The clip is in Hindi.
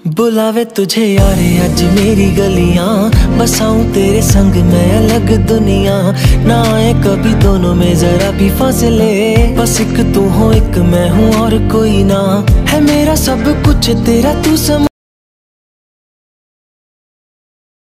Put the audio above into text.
बुलावे तुझे यारे आज मेरी गलियां, बसाऊं तेरे संग मैं अलग दुनिया। ना आए कभी दोनों में जरा भी फासले, बस एक तू हो एक मैं हूँ और कोई ना। है मेरा सब कुछ तेरा तू समझ